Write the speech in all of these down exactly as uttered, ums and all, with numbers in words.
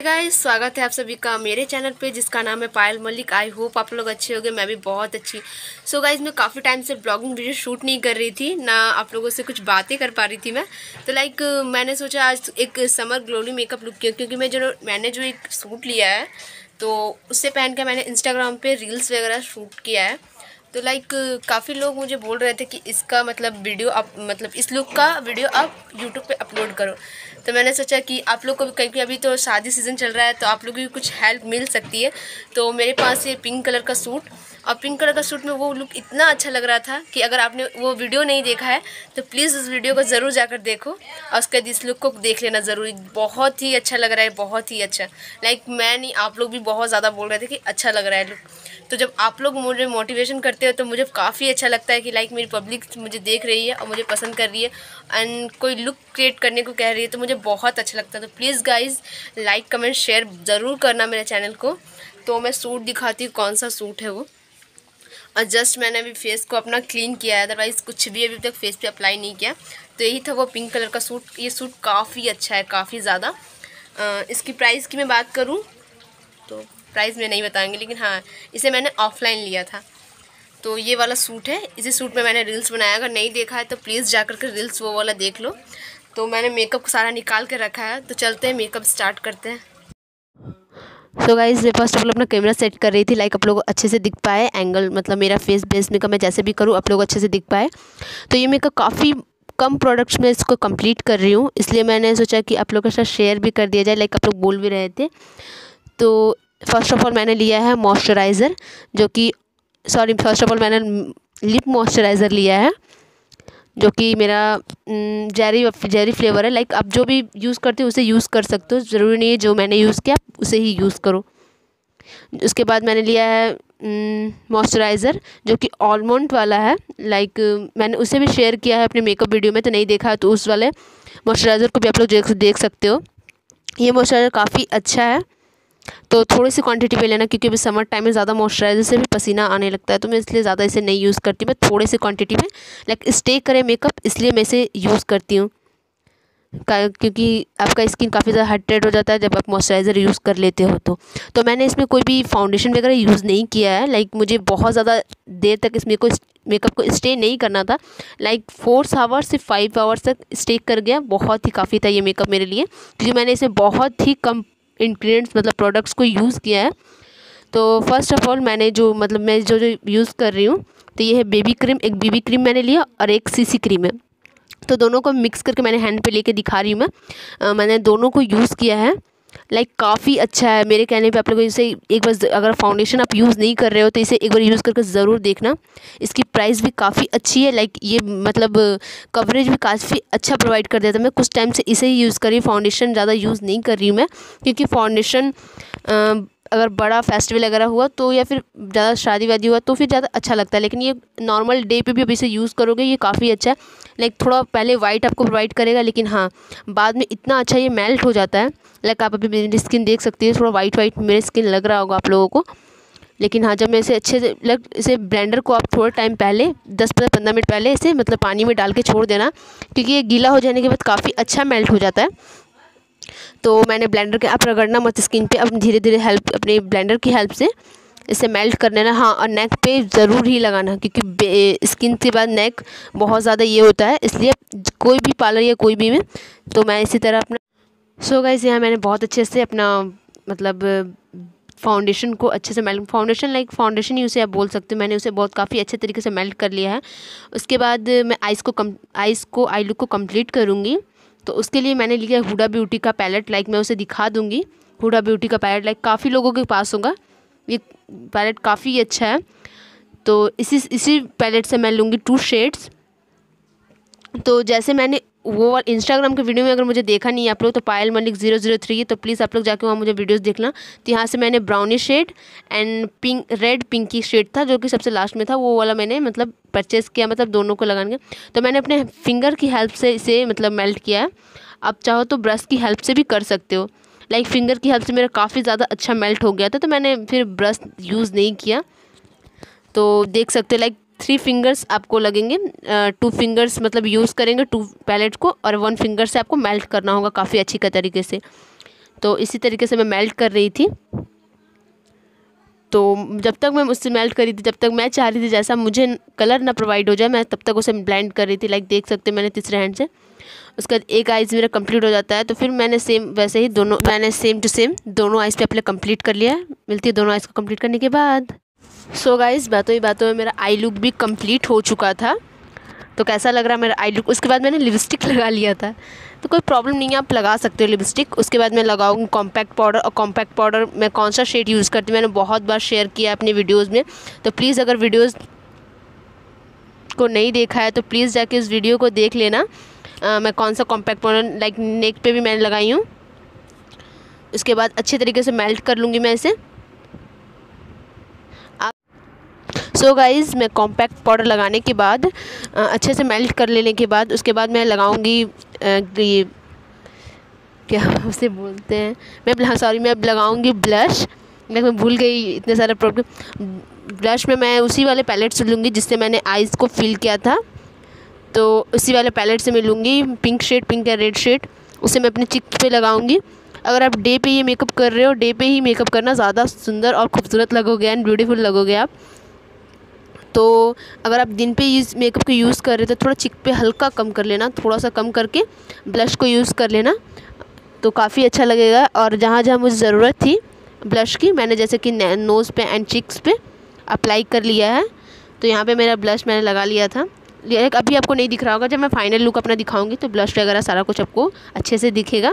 Guys, स्वागत है आप सभी का मेरे चैनल पे जिसका नाम है पायल मलिक। आई होप आप लोग अच्छे होंगे, मैं भी बहुत अच्छी। सो गाइस, मैं काफ़ी टाइम से ब्लॉगिंग वीडियो शूट नहीं कर रही थी ना, आप लोगों से कुछ बातें कर पा रही थी मैं। तो लाइक मैंने सोचा आज एक समर ग्लोली मेकअप लुक किया, क्योंकि मैं जो मैंने जो एक सूट लिया है तो उससे पहन के मैंने इंस्टाग्राम पर रील्स वगैरह शूट किया है। तो लाइक काफ़ी लोग मुझे बोल रहे थे कि इसका मतलब वीडियो आप मतलब इस लुक का वीडियो आप यूट्यूब पे अपलोड करो। तो मैंने सोचा कि आप लोग को भी, क्योंकि अभी तो शादी सीज़न चल रहा है, तो आप लोग को भी कुछ हेल्प मिल सकती है। तो मेरे पास ये पिंक कलर का सूट, और पिंक कलर का सूट में वो लुक इतना अच्छा लग रहा था कि अगर आपने वो वीडियो नहीं देखा है तो प्लीज़ उस वीडियो को ज़रूर जाकर देखो और उसके बाद इस लुक को देख लेना ज़रूरी। बहुत ही अच्छा लग रहा है, बहुत ही अच्छा। लाइक मैं नहीं, आप लोग भी बहुत ज़्यादा बोल रहे थे कि अच्छा लग रहा है लुक। तो जब आप लोग मुझे मोटिवेशन करते हो तो मुझे काफ़ी अच्छा लगता है कि लाइक मेरी पब्लिक मुझे देख रही है और मुझे पसंद कर रही है एंड कोई लुक क्रिएट करने को कह रही है, तो मुझे बहुत अच्छा लगता है। तो please guys like comment share ज़रूर करना मेरे चैनल को। तो मैं सूट दिखाती हूँ, कौन सा सूट है वो। और जस्ट मैंने अभी फेस को अपना क्लीन किया है, अदरवाइज़ कुछ भी अभी तक फेस पे अप्लाई नहीं किया। तो यही था वो पिंक कलर का सूट। ये सूट काफ़ी अच्छा है, काफ़ी ज़्यादा। इसकी प्राइस की मैं बात करूँ तो प्राइस में नहीं बताएंगे, लेकिन हाँ इसे मैंने ऑफलाइन लिया था। तो ये वाला सूट है, इसी सूट में मैंने रील्स बनाया। अगर नहीं देखा है तो प्लीज़ जाकर के रील्स वो वाला देख लो। तो मैंने मेकअप को सारा निकाल के रखा है, तो चलते हैं मेकअप स्टार्ट करते हैं। सो गाइज़, मैं फर्स्ट ऑफ ऑल अपना कैमरा सेट कर रही थी, लाइक आप लोग अच्छे से दिख पाए एंगल, मतलब मेरा फेस बेस मेकअप मैं जैसे भी करूँ आप लोग अच्छे से दिख पाए। तो ये मेकअप काफ़ी कम प्रोडक्ट्स में इसको कंप्लीट कर रही हूँ, इसलिए मैंने सोचा कि आप लोगों के साथ शेयर भी कर दिया जाए, लाइक आप लोग बोल भी रहे थे। तो फर्स्ट ऑफ ऑल मैंने लिया है मॉइस्चराइज़र, जो कि सॉरी फर्स्ट ऑफ ऑल मैंने लिप मॉइस्चराइज़र लिया है, जो कि मेरा जेरी जेरी फ्लेवर है। लाइक आप जो भी यूज़ करते हो उसे यूज़ कर सकते हो, ज़रूरी नहीं है जो मैंने यूज़ किया उसे ही यूज़ करो। उसके बाद मैंने लिया है मॉइस्चराइज़र, जो कि आलमंड वाला है। लाइक मैंने उसे भी शेयर किया है अपने मेकअप वीडियो में, तो नहीं देखा है तो उस वाले मॉइस्चराइज़र को भी आप लोग देख देख सकते हो। ये मॉइस्चराइज़र काफ़ी अच्छा है, तो थोड़ी सी क्वांटिटी पे लेना, क्योंकि अभी समर टाइम में ज़्यादा मॉइस्चराइज़र से भी पसीना आने लगता है, तो मैं इसलिए ज़्यादा इसे नहीं यूज़ करती। मैं थोड़े से क्वांटिटी में लाइक स्टे करे मेकअप, इसलिए मैं इसे यूज़ करती हूँ, क्योंकि आपका स्किन काफ़ी ज़्यादा हाइड्रेट हो जाता है जब आप मॉइस्चराइज़र यूज़ कर लेते हो। तो तो मैंने इसमें कोई भी फाउंडेशन वगैरह यूज़ नहीं किया है। लाइक मुझे बहुत ज़्यादा देर तक इस मेकअप मेकअप को स्टे नहीं करना था, लाइक फोर आवर्स से फाइव आवर्स तक स्टे कर गया, बहुत ही काफ़ी था ये मेकअप मेरे लिए, क्योंकि मैंने इसमें बहुत ही कम इंग्रेडिएंट्स मतलब प्रोडक्ट्स को यूज़ किया है। तो फर्स्ट ऑफ ऑल मैंने जो मतलब मैं जो जो यूज़ कर रही हूँ, तो ये है बेबी क्रीम। एक बेबी क्रीम मैंने लिया और एक सीसी क्रीम है, तो दोनों को मिक्स करके मैंने हैंड पे लेके दिखा रही हूँ मैं। आ, मैंने दोनों को यूज़ किया है, लाइक काफ़ी अच्छा है मेरे कहने पे। आप लोगों इसे एक बार, अगर फाउंडेशन आप यूज़ नहीं कर रहे हो तो इसे एक बार यूज़ करके ज़रूर देखना। इसकी प्राइस भी काफ़ी अच्छी है, लाइक ये मतलब कवरेज भी काफ़ी अच्छा प्रोवाइड कर देता है। मैं कुछ टाइम से इसे ही यूज़ कर रही हूँ, फाउंडेशन ज़्यादा यूज़ नहीं कर रही हूँ मैं, क्योंकि फाउंडेशन अगर बड़ा फेस्टिवल वगैरह हुआ तो या फिर ज़्यादा शादी वादी हुआ तो फिर ज़्यादा अच्छा लगता है, लेकिन ये नॉर्मल डे पे भी अब इसे यूज़ करोगे ये काफ़ी अच्छा है। लाइक थोड़ा पहले वाइट आपको प्रोवाइड करेगा, लेकिन हाँ बाद में इतना अच्छा ये मेल्ट हो जाता है। लाइक आप अभी मेरी स्किन देख सकती है, थोड़ा वाइट वाइट मेरी स्किन लग रहा होगा आप लोगों को, लेकिन हाँ जब मैं इसे अच्छे से लाइक इसे ब्लेंडर को आप थोड़ा टाइम पहले दस पंद्रह पंद्रह मिनट पहले इसे मतलब पानी में डाल के छोड़ देना, क्योंकि ये गीला हो जाने के बाद काफ़ी अच्छा मेल्ट हो जाता है। तो मैंने ब्लेंडर के आप रगड़ना मत स्किन पे, अब धीरे धीरे हेल्प अपने ब्लेंडर की हेल्प से इसे मेल्ट कर लेना। हाँ, और नेक पे ज़रूर ही लगाना, क्योंकि स्किन के बाद नेक बहुत ज़्यादा ये होता है, इसलिए कोई भी पार्लर या कोई भी में। तो मैं इसी तरह अपना सो गाइस यहाँ मैंने बहुत अच्छे से अपना मतलब फाउंडेशन को अच्छे से मेल्ट, फाउंडेशन लाइक फाउंडेशन ही उसे आप बोल सकते हो, मैंने उसे बहुत काफ़ी अच्छे तरीके से मेल्ट कर लिया है। उसके बाद मैं आइज़ को कम आइज़ को आई लुक को कंप्लीट करूँगी, तो उसके लिए मैंने लिया हुडा ब्यूटी का पैलेट। लाइक मैं उसे दिखा दूँगी, हुडा ब्यूटी का पैलेट लाइक काफ़ी लोगों के पास होगा, ये पैलेट काफ़ी अच्छा है। तो इसी इसी पैलेट से मैं लूँगी टू शेड्स। तो जैसे मैंने वो इंस्टाग्राम के वीडियो में अगर मुझे देखा नहीं है आप लोग, तो Payal Malik zero zero three, तो प्लीज़ आप लोग जाके वहाँ मुझे वीडियोस देखना। तो यहाँ से मैंने brownie shade and pink red pinky shade था, जो कि सबसे लास्ट में था, वो वाला मैंने मतलब परचेज़ किया, मतलब दोनों को लगाने का। तो मैंने अपने फिंगर की हेल्प से इसे मतलब मेल्ट किया है। आप चाहो तो ब्रश की हेल्प से भी कर सकते हो, लाइक फिंगर की हेल्प से मेरा काफ़ी ज़्यादा अच्छा मेल्ट हो गया था, तो मैंने फिर ब्रश यूज़ नहीं किया। तो देख सकते हो लाइक थ्री फिंगर्स आपको लगेंगे, टू फिंगर्स मतलब यूज़ करेंगे टू पैलेट को, और वन फिंगर से आपको मेल्ट करना होगा काफ़ी अच्छी का तरीके से। तो इसी तरीके से मैं मेल्ट कर रही थी। तो जब तक मैं उससे मेल्ट कर रही थी, जब तक मैं चाह रही थी जैसा मुझे कलर ना प्रोवाइड हो जाए, मैं तब तक उसे ब्लेंड कर रही थी। लाइक देख सकते हैं मैंने तीसरे हैंड से। उसके बाद एक आइज़ मेरा कंप्लीट हो जाता है, तो फिर मैंने सेम वैसे ही दोनों मैंने सेम टू सेम दोनों आइज़ पे अप्लाई कंप्लीट कर लिया है। मिलती है दोनों आइज़ को कंप्लीट करने के बाद। सो गाइस, बातों ही बातों में मेरा आई लुक भी कंप्लीट हो चुका था। तो कैसा लग रहा है मेरा आई लुक। उसके बाद मैंने लिपस्टिक लगा लिया था, तो कोई प्रॉब्लम नहीं है, आप लगा सकते हो लिपस्टिक। उसके बाद मैं लगाऊंगी कॉम्पैक्ट पाउडर। और कॉम्पैक्ट पाउडर मैं कौन सा शेड यूज़ करती हूँ मैंने बहुत बार शेयर किया है अपने वीडियोज़ में, तो प्लीज़ अगर वीडियोज़ को नहीं देखा है तो प्लीज़ जाके इस वीडियो को देख लेना। आ, मैं कौन सा कॉम्पैक्ट पाउडर लाइक नेक पे भी मैंने लगाई हूँ। उसके बाद अच्छे तरीके से मेल्ट कर लूँगी मैं इसे। सो so गाइज़, मैं कॉम्पैक्ट पाउडर लगाने के बाद आ, अच्छे से मेल्ट कर लेने के बाद उसके बाद मैं लगाऊंगी ये क्या उसे बोलते हैं, मैं हाँ सॉरी मैं अब लगाऊंगी ब्लश। मैं भूल गई इतने सारे प्रोडक्ट। ब्लश में मैं उसी वाले पैलेट से लूँगी जिससे मैंने आइज़ को फिल किया था, तो उसी वाले पैलेट से मैं लूँगी पिंक शेड, पिंक या रेड शेड। उसे मैं अपने चिक पे लगाऊंगी। अगर आप डे पे ये मेकअप कर रहे हो, डे पे ही मेकअप करना, ज़्यादा सुंदर और खूबसूरत लगोगे एंड ब्यूटीफुल लगोगे आप। तो अगर आप दिन पे इस मेकअप को यूज़ कर रहे हो तो थोड़ा चिक पे हल्का कम कर लेना, थोड़ा सा कम करके ब्लश को यूज़ कर लेना, तो काफ़ी अच्छा लगेगा। और जहाँ जहाँ मुझे ज़रूरत थी ब्लश की, मैंने जैसे कि नोज़ पे एंड चिक्स पे अप्लाई कर लिया है। तो यहाँ पे मेरा ब्लश मैंने लगा लिया था। अभी आपको नहीं दिख रहा होगा, जब मैं फाइनल लुक अपना दिखाऊंगी तो ब्लश वगैरह सारा कुछ आपको अच्छे से दिखेगा।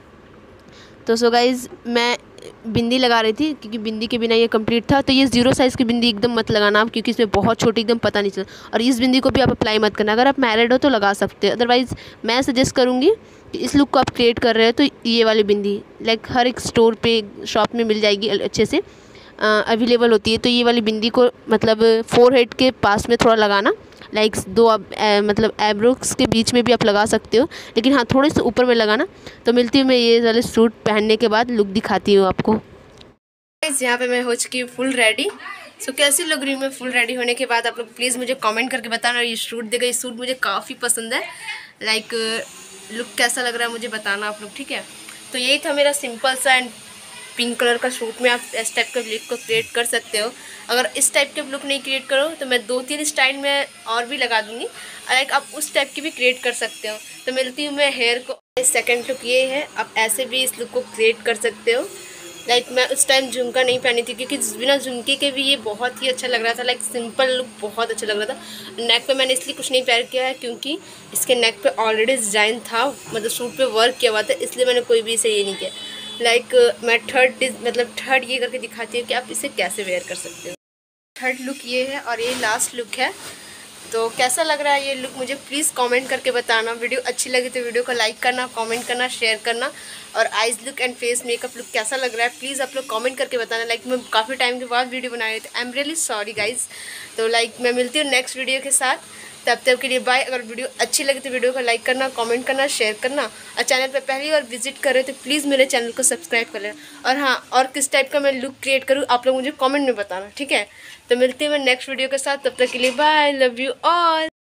तो सो गाइज़, मैं बिंदी लगा रही थी क्योंकि बिंदी के बिना ये कंप्लीट था। तो ये ज़ीरो साइज़ की बिंदी एकदम मत लगाना आप, क्योंकि इसमें बहुत छोटी एकदम पता नहीं चलता। और इस बिंदी को भी आप अप्लाई मत करना। अगर आप मैरिड हो तो लगा सकते हो, अदरवाइज़ मैं सजेस्ट करूँगी कि इस लुक को आप क्रिएट कर रहे हो तो ये वाली बिंदी लाइक हर एक स्टोर पे शॉप में मिल जाएगी, अच्छे से अवेलेबल होती है। तो ये वाली बिंदी को मतलब फोरहेड के पास में थोड़ा लगाना, लाइक दो अब मतलब एब्रोक्स के बीच में भी आप लगा सकते हो, लेकिन हाँ थोड़े से ऊपर में लगाना। तो मिलती हूँ मैं ये वाले सूट पहनने के बाद, लुक दिखाती हूँ आपको। यहाँ पे मैं हो चुकी हूँ फुल रेडी। सो कैसी लग रही हूँ मैं फुल रेडी होने के बाद, आप लोग प्लीज़ मुझे कमेंट करके बताना। ये सूट देखा, ये सूट मुझे काफ़ी पसंद है। लाइक लुक कैसा लग रहा है मुझे बताना आप लोग, ठीक है। तो यही था मेरा सिंपल सा एंड पिंक कलर का सूट में आप इस टाइप का लुक को क्रिएट कर सकते हो। अगर इस टाइप के लुक नहीं क्रिएट करो तो मैं दो तीन स्टाइल में और भी लगा दूंगी, लाइक आप उस टाइप की भी क्रिएट कर सकते हो। तो मिलती हूँ मैं हेयर को। सेकंड लुक ये है, आप ऐसे भी इस लुक को क्रिएट कर सकते हो। लाइक मैं उस टाइम झुमका नहीं पहनी थी क्योंकि बिना झुमके के भी ये बहुत ही अच्छा लग रहा था। लाइक सिंपल लुक बहुत अच्छा लग रहा था। नेक पे मैंने इसलिए कुछ नहीं पैर किया है क्योंकि इसके नेक पे ऑलरेडी डिज़ाइन था, मतलब सूट पे वर्क किया हुआ था, इसलिए मैंने कोई भी इसे ये नहीं किया। लाइक like, मैं थर्ड मतलब थर्ड ये करके दिखाती हूँ कि आप इसे कैसे वेयर कर सकते हो। थर्ड लुक ये है और ये लास्ट लुक है। तो कैसा लग रहा है ये लुक मुझे प्लीज़ कमेंट करके बताना। वीडियो अच्छी लगी तो वीडियो को लाइक करना, कमेंट करना, शेयर करना। और eyes look and face makeup look कैसा लग रहा है प्लीज़ आप लोग कमेंट करके बताना। लाइक मैं काफ़ी टाइम के बाद वीडियो बना रही थी, I am really sorry guys. तो लाइक मैं मिलती हूँ नेक्स्ट वीडियो के साथ, तब तक के लिए बाय। अगर वीडियो अच्छी लगी तो वीडियो को लाइक करना, कमेंट करना, शेयर करना। और चैनल पर पहली बार विजिट कर रहे हो तो प्लीज़ मेरे चैनल को सब्सक्राइब कर लेना। और हाँ, और किस टाइप का मैं लुक क्रिएट करूँ आप लोग मुझे कमेंट में बताना, ठीक है। तो मिलते हैं मैं नेक्स्ट वीडियो के साथ, तब तक के लिए बाय, लव यू ऑल।